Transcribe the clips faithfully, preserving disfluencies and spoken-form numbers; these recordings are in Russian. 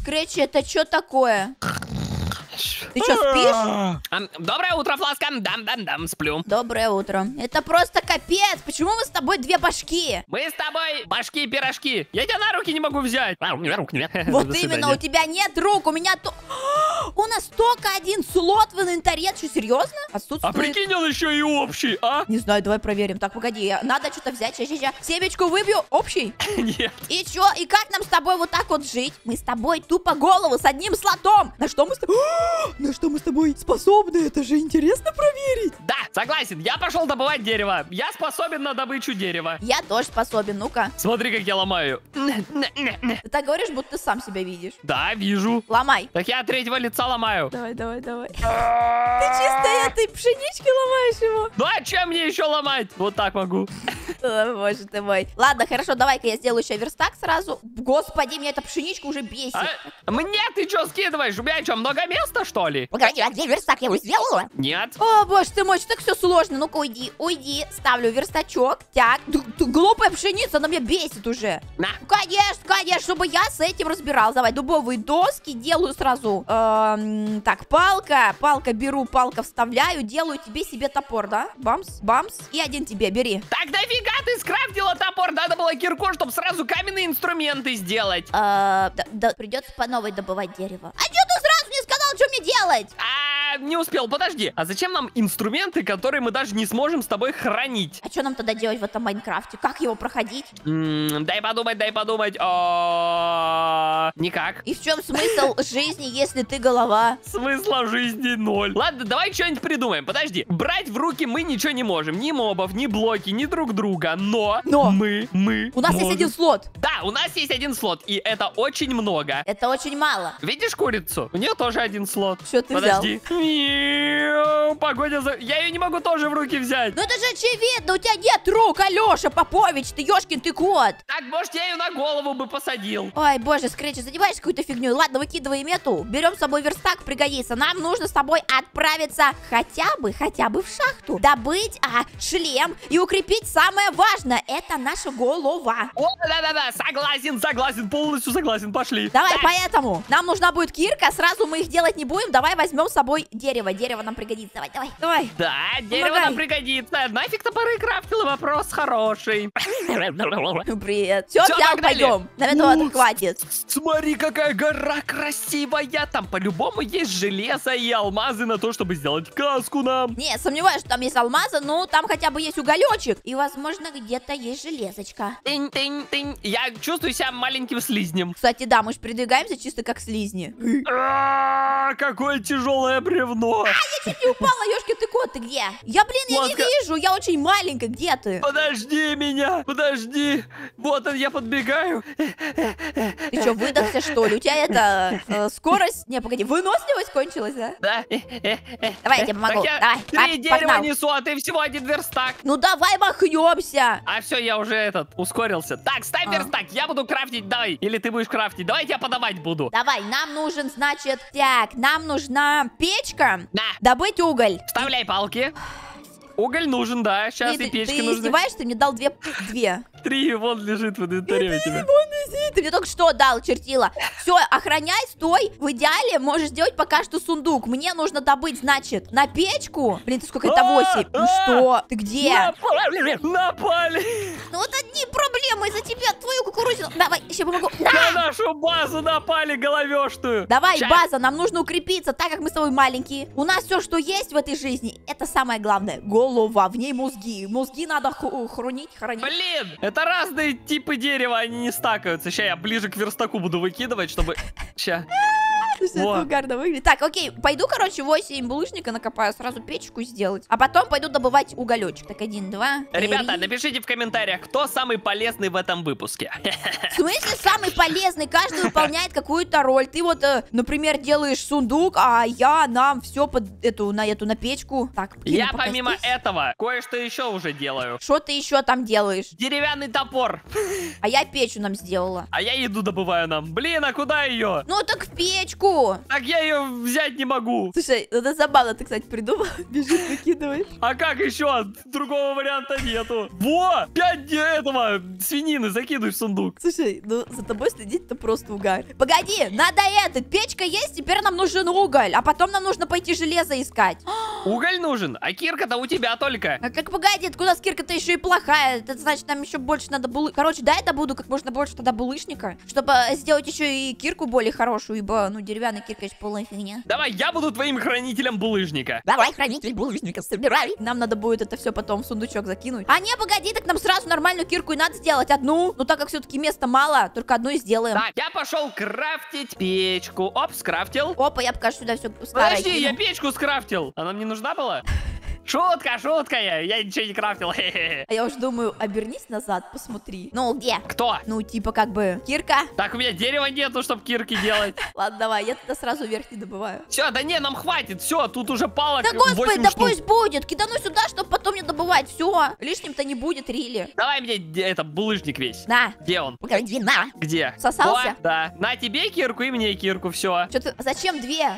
Скретчи, это что такое? Ты что, спишь? Доброе утро, Фласка. Дам-дам-дам, сплю. Доброе утро. Это просто капец. Почему мы с тобой две башки? Мы с тобой башки и пирожки. Я тебя на руки не могу взять. А, у меня рук нет. Вот именно, у тебя нет рук, у меня то... У нас только один слот в инвентаре. Что, серьезно? Отсутствует. А прикинь, он еще и общий, а? Не знаю, давай проверим. Так, погоди, надо что-то взять. Сейчас, сейчас, сейчас. Семечку выбью. Общий? Нет. И чё? И как нам с тобой вот так вот жить? Мы с тобой тупо голову с одним слотом. На что мы с тобой... На что мы с тобой способны? Это же интересно проверить. Да, согласен. Я пошел добывать дерево. Я способен на добычу дерева. Я тоже способен. Ну-ка. Смотри, как я ломаю. Ты так говоришь, будто ты сам себя видишь. Да, вижу. Ломай. Так я от третьего лица ломаю. Давай, давай, давай. Ты чисто этой пшенички ломаешь его. Ну а чем мне еще ломать? Вот так могу. О, боже ты мой. Ладно, хорошо, давай-ка я сделаю еще верстак сразу. Господи, меня эта пшеничка уже бесит. А? Мне ты что скидываешь? У меня что, много места, что ли? Погоди, а где верстак? Я его сделала? Нет. О, боже ты мой, что так все сложно. Ну-ка, уйди, уйди. Ставлю верстачок. Так, д- д- глупая пшеница, она меня бесит уже. На. Конечно, конечно, чтобы я с этим разбиралась. Давай, дубовые доски делаю сразу. Эм, так, палка. Палка беру, палка вставляю. Делаю тебе себе топор, да? Бамс, бамс. И один тебе, бери. Так нафига ты скрафтила топор? Надо было кирку, чтобы сразу каменные инструменты сделать. Э, да, да, придется по новой добывать дерево. А что ты сразу не сказал, что мне делать? А, не успел, подожди. А зачем нам инструменты, которые мы даже не сможем с тобой хранить? А что нам тогда делать в этом Майнкрафте? Как его проходить? М, дай подумать, дай подумать. О, никак. И в чем смысл жизни, если ты голова? Смысла жизни ноль. Ладно, давай что-нибудь придумаем. Подожди. Брать в руки мы ничего не можем. Ни мобов, ни блоки, ни друг друга. Но, Но. мы, мы У нас можем. есть один слот. Да, у нас есть один слот, и это очень много. Это очень мало. Видишь курицу? У нее тоже один слот. Что ты Подожди. Мяу, погодя за... Я ее не могу тоже в руки взять. Ну это же очевидно, у тебя нет рук, Алеша Попович, ты ёшкин ты кот. Так, может, я ее на голову бы посадил. Ой, боже, Скретч, задеваешься какой-то фигней. Ладно, выкидываем эту, берем с собой верстак, пригодится. Нам нужно с тобой отправиться хотя бы, хотя бы в шахту. Добыть а, шлем и укрепить самое важное, это наша голова. О, да-да-да, согласен, согласен, полностью согласен, пошли. Давай, Да. поэтому нам нужна будет кирка, сразу мы их делать не будем. Давай возьмем с собой дерево, дерево нам пригодится. Давай, давай, давай. Да, дерево Помогай. нам пригодится. Нафиг топоры крафтила, вопрос хороший. Привет. Все, Всё, взял, погнали. пойдем. На этого Ух, хватит. Смотри, какая гора красивая. Там по-любому есть железо и алмазы на то, чтобы сделать каску нам. Не, сомневаюсь, что там есть алмазы, но там хотя бы есть уголечек. И, возможно, где-то есть железочка. Тынь, тынь, тынь. Я чувствую себя маленьким слизнем. Кстати, да, мы же передвигаемся чисто как слизни. А, какое тяжелое бревно. Я чуть не упала, ёшкин ты кот, ты где? Я, блин, я не Ласка. вижу, я очень маленькая, где ты? Подожди меня, подожди. Вот он, я подбегаю. Ты что, выдохся, что ли? У тебя это, э, скорость? Не, погоди, выносливость кончилась, да? Да. Давай, я тебе помогу. Так я Давай, три пап- дерева погнал. несу, а ты всего один верстак. Ну давай махнемся. А все, я уже этот, ускорился. Так, ставь А. верстак, я буду крафтить, давай. Или ты будешь крафтить, давай я подавать буду. Давай, нам нужен, значит, так, нам нужна печка. На, Добыть уголь. вставляй палки. Уголь нужен, да, сейчас Ты, и печки ты нужны. издеваешься? Ты мне дал две, две. Три, вон лежит в инвентаре у тебя. Ты мне только что дал, чертила. Все, охраняй, стой. В идеале можешь сделать пока что сундук. Мне нужно добыть, значит, на печку. Блин, ты сколько это восемь? Ну А, что? Ты где? Напали, напали. Ну вот одни проблемы из-за тебя, твою кукурузину. Давай, еще помогу. На На! нашу базу напали головешную. Давай, Щас. база, нам нужно укрепиться, так как мы с тобой маленькие. У нас все, что есть в этой жизни, это самое главное. Голова, в ней мозги. Мозги надо ху- хранить, хранить. Блин, это разные типы дерева, они не стакаются. Сейчас я ближе к верстаку буду выкидывать, чтобы... Ща. Слушай, Во. это угарно выглядит. Так, окей, пойду, короче, восемь булыжника накопаю, сразу печку сделать. А потом пойду добывать уголечек. Так, один, два, Ребята, три. напишите в комментариях, кто самый полезный в этом выпуске. В смысле самый полезный? Каждый выполняет какую-то роль. Ты вот, э, например, делаешь сундук, а я нам все под эту, на эту, на печку. Так, Я помимо этого кое-что еще уже делаю. Что ты еще там делаешь? Деревянный топор. А я печку нам сделала. А я еду добываю нам. Блин, а куда ее? Ну так в печку. кирку. Так я ее взять не могу. Слушай, это забавно, ты, кстати, придумал. Бежит, выкидывает. А как еще? Другого варианта нету. Во! Пять этого свинины закидывай в сундук. Слушай, ну за тобой следить это просто угар. Погоди, надо это. Печка есть, теперь нам нужен уголь. А потом нам нужно пойти железо искать. Уголь нужен, а кирка-то у тебя только. А как погоди, откуда с кирка-то еще и плохая? Это значит, нам еще больше надо булы... Короче, дай я буду как можно больше тогда булыжника, чтобы сделать еще и кирку более хорошую, ибо, ну, деревянная кирка есть полная фигня. Давай, я буду твоим хранителем булыжника. Давай, хранитель булыжника, собирай. Нам надо будет это все потом в сундучок закинуть. А не, погоди, так нам сразу нормальную кирку и надо сделать одну. Ну, так как все-таки места мало, только одну и сделаем. Так, я пошел крафтить печку. Оп, скрафтил. Опа, я пока сюда все старое. Подожди, я печку скрафтил. Она мне нужна была? Шутка, шутка я. Я ничего не крафтил. А я уже думаю, обернись назад, посмотри. Ну, где? Кто? Ну, типа, как бы, кирка. Так, у меня дерева нету, чтобы кирки делать. Ладно, давай, я тогда сразу вверх не добываю. Все, да не, нам хватит. Все, тут уже палок Да господи, да штук. пусть будет. Кидану сюда, чтобы потом не добывать. Все, лишним-то не будет, Рили. Давай мне это, булыжник весь. На. Где он? Погоди, на. Где? Сосался? Во, да. На тебе кирку и мне кирку, все. Что ты, зачем две?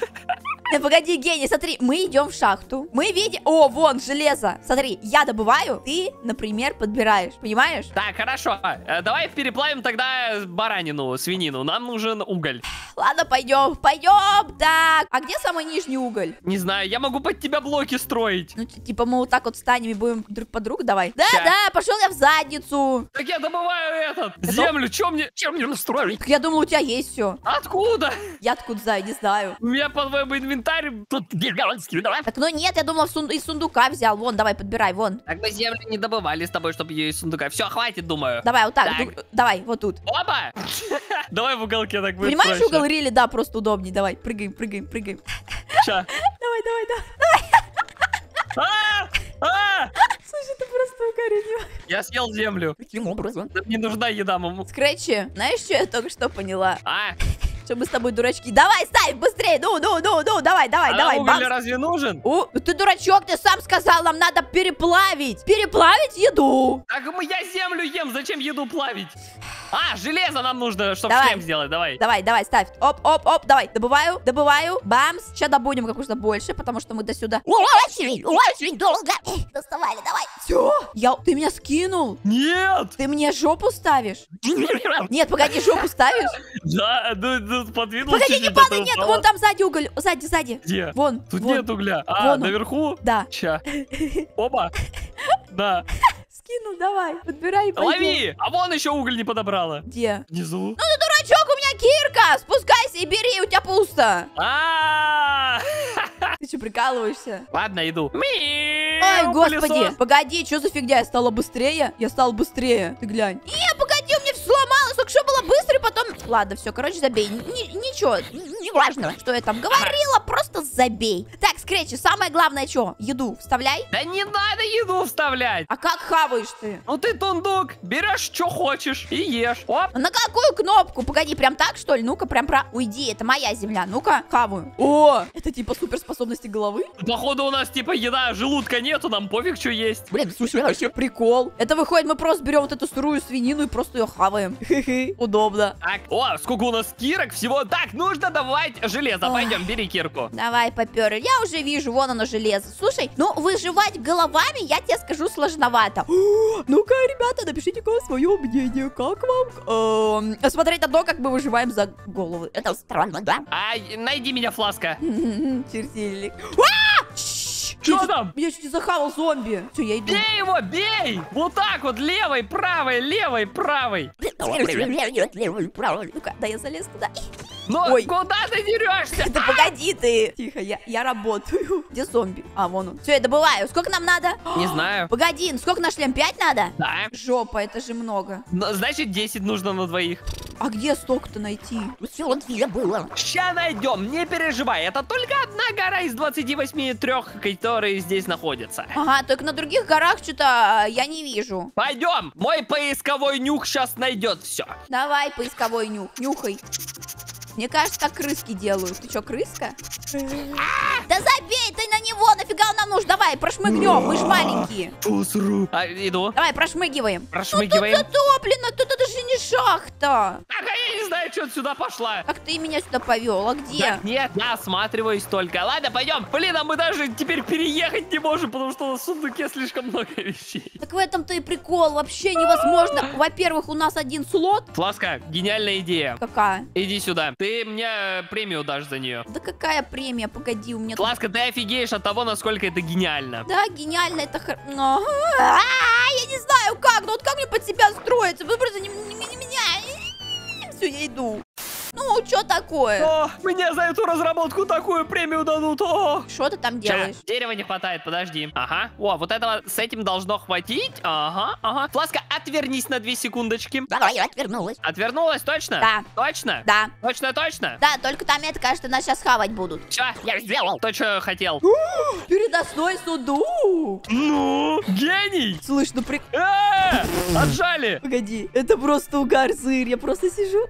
Э, погоди, гений, смотри, мы идем в шахту. Мы видим... О, вон, железо. Смотри, я добываю, ты, например, подбираешь. Понимаешь? Так, хорошо. Э, Давай переплавим тогда баранину, свинину. Нам нужен уголь. Ладно, пойдем, пойдем. Так, а где самый нижний уголь? Не знаю, я могу под тебя блоки строить. Ну, типа, мы вот так вот встанем и будем друг под друга, давай. Да, Ща. да, пошел я в задницу. Так я добываю этот, землю. Чем мне, чем мне настроить? Так я думала, у тебя есть все. Откуда? Я откуда знаю, не знаю. У меня по твоему инвентарю тут гигантский, давай. Так, ну нет, я думала, в сун- из сундука взял. Вон, давай, подбирай, вон. Так мы землю не добывали с тобой, чтобы ее из сундука. Все, хватит, думаю. Давай, вот так, Так. ду- давай, вот тут. Опа! Давай в уголке так будет Понимаешь, проще. угол Рили, да, просто удобнее. Давай, прыгаем, прыгаем, прыгаем. Ща. Давай, давай, давай. А! А! Слушай, ты просто угорел. Я съел землю. Каким образом? Нам не нужна еда, маму. Скретчи, знаешь, что я только что поняла? А, Что мы с тобой дурачки. Давай, ставь быстрее. Ну, ну, ну, ну, давай, давай, а давай. нам уголь бамс. разве нужен? О, ну ты дурачок, ты сам сказал, нам надо переплавить. Переплавить еду. Так мы я землю ем, зачем еду плавить? А, железо нам нужно, чтобы Давай. шлем сделать, давай. Давай, давай, ставь. Оп, оп, оп, давай. Добываю, добываю. Бамс. Сейчас добудем как можно больше, потому что мы до сюда. Очень, очень долго. Доставали, давай. Все. Я... Ты меня скинул. Нет! Ты мне жопу ставишь? Нет, погоди, жопу ставишь? Да, ну, ну, подвинул Погоди, не чуть-чуть, падай, потом нет. упала. Вон там сзади уголь. Сзади, сзади. Где? Вон. Тут вон. нет угля. А, Вон он. наверху? Да. Ща. Оба. Да. Скинул, давай. Подбирай и пойдем. Лови! А вон еще уголь не подобрала. Где? Внизу. Ну ты дурачок, у меня кирка. Спускайся и бери, у тебя пусто. А! Ты что, прикалываешься? Ладно, иду. Ой, господи. Погоди, что за фигня? Я стала быстрее? Я стал быстрее. Ты глянь. Не, погоди, у меня все сломалось. Только что было быстро, и потом... Ладно, все, короче, забей. Ни- Ничего, не важно, что я там говорила. Просто забей. Так, Скретчи, самое главное, что? Еду вставляй. Да не надо еду вставлять. А как хаваешь ты? Ну ты тундук, берешь, что хочешь и ешь. Оп. На какую кнопку? Погоди, прям так, что ли? Ну-ка, прям про... Уйди, это моя земля. Ну-ка, хаваю. О, это типа суперспособности головы? Походу у нас типа еда, желудка нету, нам пофиг, что есть. Блин, слушай, вообще прикол. Это выходит, мы просто берем вот эту сырую свинину и просто ее хаваем. Хе-хе, удобно. Так, о, сколько у нас кирок всего. Так, нужно давать железо. Ой. Пойдем, бери кирку. Давай, попёрли. Я уже вижу, вон оно железо. Слушай, ну выживать головами, я тебе скажу, сложновато. О, ну-ка, ребята, напишите-ка свое мнение. Как вам эм, смотреть на то, как мы выживаем за головы? Это странно, да? А, найди меня, фласка. Чертильник. Что там? Меня чуть не захавал зомби. Все, я иду. Бей его, бей! Вот так вот, левой, правой, левой, правой. Ну-ка, да я залез туда. Но Ой. куда ты дерешься? Да погоди ты. Тихо, я, я работаю. Где зомби? А, вон он. Все, я добываю. Сколько нам надо? Не знаю. Погоди, ну сколько на шлем? пять надо? Да. Жопа, это же много. Ну, значит, десять нужно на двоих. А где столько-то найти? Все, он где было. Ща найдем, не переживай. Это только одна гора из двадцати восьми трех, которые здесь находятся. Ага, только на других горах что-то я не вижу. Пойдем, мой поисковой нюх сейчас найдет все. Давай, поисковой нюх. Нюхай. Мне кажется, так крыски делают. Ты что, крыска? Да забей ты на него, нафига он нам нужен? Давай, прошмыгнем, мы ж маленькие. Посру. А, иду. Давай, прошмыгиваем. Прошмыгиваем. Ну, тут затоплено, тут это же не шахта. Так, а я не знаю, что сюда пошла. Как ты меня сюда повел, а где? Так, нет, я осматриваюсь только. Ладно, пойдем. Блин, а мы даже теперь переехать не можем, потому что в сундуке слишком много вещей. Так в этом-то и прикол, вообще невозможно. Во-первых, у нас один слот. Фласка, гениальная идея. Какая? Иди сюда. Ты мне премию дашь за нее. Да какая премия? Погоди, у меня... тут- Фласка, ты офигеешь от того, насколько это гениально. Да, гениально, это... хор- Но- А, я не знаю как, ну вот как мне под себя строиться? Вы просто не, не- не меня. Все, я иду. Ну, что такое? О, мне за эту разработку такую премию дадут. О! Что ты там Ща, делаешь? дерева не хватает, подожди. Ага. О, вот этого с этим должно хватить. Ага, ага. Фласка, отвернись на две секундочки. Давай, я отвернулась. Отвернулась, точно? Да. Точно? Да. Точно, точно? Да, только там это, кажется, нас сейчас хавать будут. Все, я сделал то, что хотел. Передостной сундук. Ну, гений! Слышь, ну при... Э, отжали. Погоди, это просто угар, сыр, я просто сижу.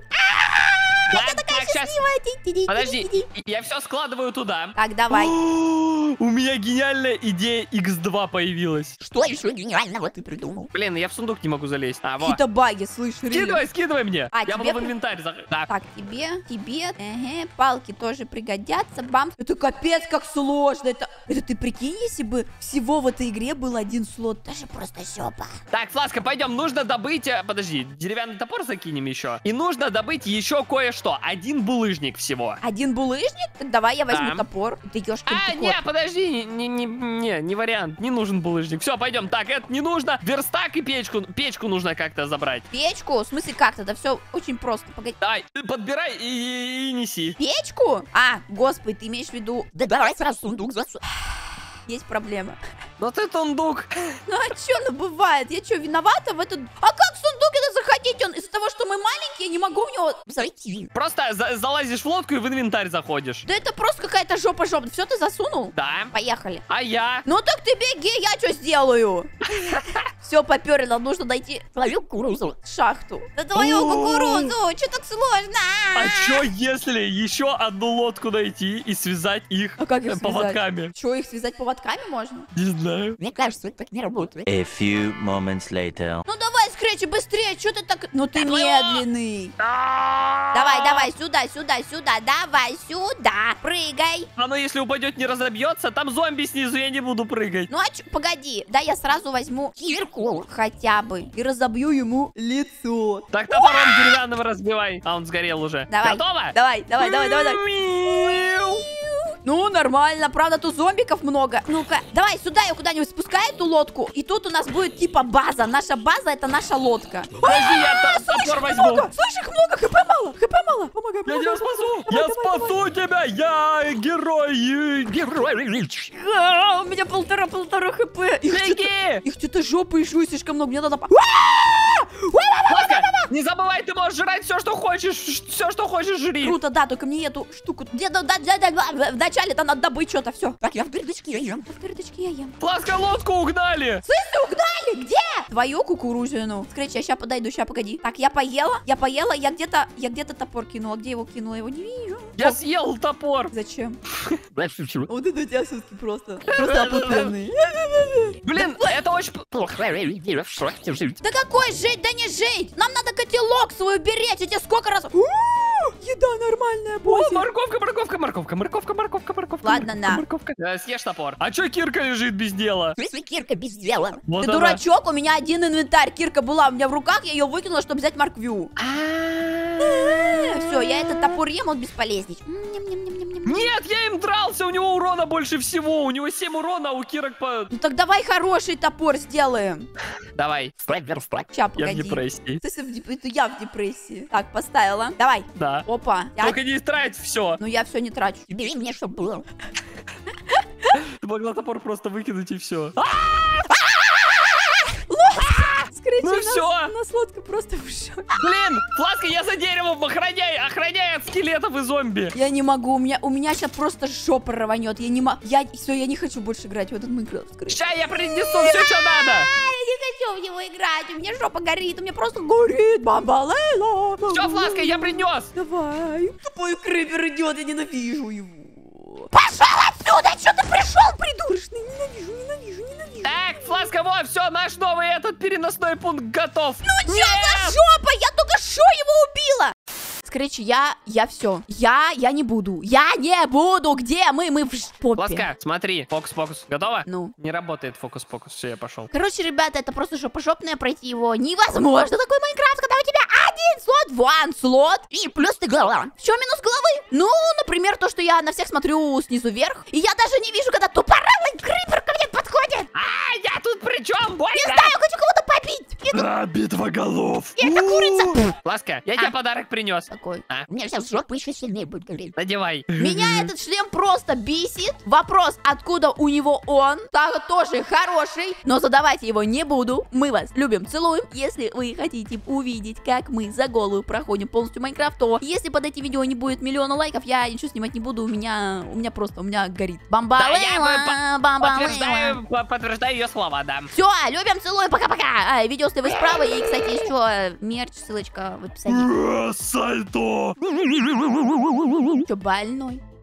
Да, так, сейчас. Счастливая. Подожди, я все складываю туда. Так, давай. О, у меня гениальная идея икс два появилась. Что еще гениального ты придумал? Блин, я в сундук не могу залезть. А, вот. Какие-то баги, слышь, реально. Скидывай, скидывай мне. А, я тебе буду в при- инвентарь. за- Да. Так, тебе, тебе, ага, палки тоже пригодятся, бам. Это капец как сложно, это... Это ты прикинь, если бы всего в этой игре был один слот, даже просто жопа. Так, Фласка, пойдем. Нужно добыть... э, Подожди, деревянный топор закинем еще. И нужно добыть еще кое-что. Один булыжник всего. Один булыжник? Так давай я возьму Да. топор. Ты ёшкин А, ты не, кот. подожди, не, не, не, не, не вариант. Не нужен булыжник. Все, пойдем. Так, это не нужно. Верстак и печку. Печку нужно как-то забрать. Печку? В смысле как-то? Да все очень просто. Погоди. Давай, подбирай и, и- и неси. Печку? А, господи, ты имеешь в виду... Да давай сразу сундук засу... Есть проблема. Ну ты тундук. Ну а чё, ну бывает? Я чё, виновата в этот... А как в сундук это заходить? Он из-за того, что мы маленькие, я не могу в него зайти. Просто за- залазишь в лодку и в инвентарь заходишь. Да это просто какая-то жопа-жопа. Все ты засунул? Да. Поехали. А я? Ну так ты беги, я что сделаю? Все, поперли, нам нужно найти твою кукурузу. Шахту. Да твою О. кукурузу, что так сложно? А чё, если еще одну лодку найти и связать их А как их э, связать? поводками? Что, их связать поводками можно? Не знаю. Мне кажется, это так не работает. A few moments later. Ну давай, Скретчи, быстрее, что ты так... Ну ты Я твоего. медленный. Давай, давай, сюда, сюда, сюда, давай, сюда. Прыгай. А ну если упадет, не разобьется, там зомби снизу, я не буду прыгать. Ну а чё, погоди, да я сразу возьму кирку хотя бы и разобью ему лицо. Так, топором деревянного разбивай. А он сгорел уже. Давай. Готово? Давай, давай, давай, давай, давай. Ну, нормально, правда, тут зомбиков много. Ну-ка, давай сюда ее куда-нибудь спускай, эту лодку. И тут у нас будет типа база. Наша база — это наша лодка. Подожди, я то- топор возьму. Много, слышь, их много, хп мало, хп мало. Помогай, Я помогай. тебя спасу! Давай, Я давай, спасу тебя! Я герой! э, Герой! А, у меня полтора-полтора хп. Их что-то, Беги! их что-то жопы и жуй слишком много. Мне надо... по- Фласка, не забывай, ты можешь жрать все, что хочешь. Все, что хочешь, жри. Круто, да, только мне эту штуку... Где, да, да, да, да, вначале-то надо добыть что-то, все. Так, я в передачке я ем. В передачке я ем. Фласка, лодку угнали. Слышь, угнали, где? Твою кукурузину. Скретч, я сейчас подойду, сейчас, погоди. Так, я поела, я поела, я где-то, я где-то топор кинула. Где его кинула? Его не вижу. Я О, съел топор. зачем? Вот это у тебя все-таки просто. Просто опутанный. Блин, это очень плохо. Да какой жить, да не жить. Нам надо котелок свой беречь. Я тебе сколько раз... У, еда нормальная, О, босс. морковка, морковка, морковка, морковка, морковка, морковка. Ладно, морковка, на. Морковка. Э, Съешь топор. А чё Кирка лежит без дела? В смысле, Кирка без дела? Вот Ты она. дурачок, у меня один инвентарь. Кирка была у меня в руках, я ее выкинула, чтобы взять морквю. Все, я этот топор ем, он бесполезный. Ням-ням-ням-ням-ням. Нет, я им дрался, у него урона больше всего. У него семь урона, а у Кирок по... Ну так давай хороший топор сделаем. Давай. Ща, Я в погоди. депрессии. Ты в деп- Это я в депрессии. Так, поставила. Давай. Да. Опа. Я- Только не трать все. Ну я все не трачу. Бери мне, чтобы было. Ты могла топор просто выкинуть и все. Скорее, Ну у нас- всё. У нас лодка просто в шоке. Блин, Фласка, я за деревом, охраняй, охраняй от скелетов и зомби. Я не могу, у меня, у меня сейчас просто жопа рванет. Я не могу. Я все, я не хочу больше играть в этот Майнкрафт. Скорее. Ща я принесу все, что надо. Я не хочу в него играть. У меня жопа горит. У меня просто горит. Бамбалейла. Все, Фласка, я принес. Давай. Тупой идет, я ненавижу его. Пошел отсюда, что ты пришел, придурочный? Ненавижу, ненавижу, ненавижу. Так, Фласка, вот, все, наш новый этот переносной пункт готов. Ну что за жопа? Я только что его убила. Короче, я, я все. Я, я не буду. Я не буду. Где мы? Мы в попе. Фласка, смотри, фокус-покус. Готова? Ну. Не работает фокус-покус. Все, я пошел. Короче, ребята, это просто жопа-жопное, пройти его невозможно. Такой Майнкрафт, когда у тебя один слот, ван слот, и плюс ты голова. В чем минус головы? Ну, например, то, что я на всех смотрю снизу вверх, и я даже не вижу, когда тупорылый крипер ко мне подходит. А, я тут при чем, больно? Не знаю, хочу кого-то побить. Это, А, битва голов. это курица. Ласка, я тебе подарок принес. Такой. А? У меня сейчас жопа еще сильнее будет гореть. Надевай. Меня этот шлем просто бесит. Вопрос, откуда у него он, так тоже хороший, но задавать его не буду. Мы вас любим, целуем. Если вы хотите увидеть, как мы за голову проходим полностью Майнкрафт, то если под этим видео не будет миллиона лайков, я ничего снимать не буду. У меня, у меня просто, у меня горит. Бамбалейла, Да, я бамбалейла. Подтверждаю, по- подтверждаю ее слова, да. Все, любим, целуем, пока-пока. А, видео слева и справа. И, кстати, еще мерч, ссылочка в описании. Сальто. Че, больной?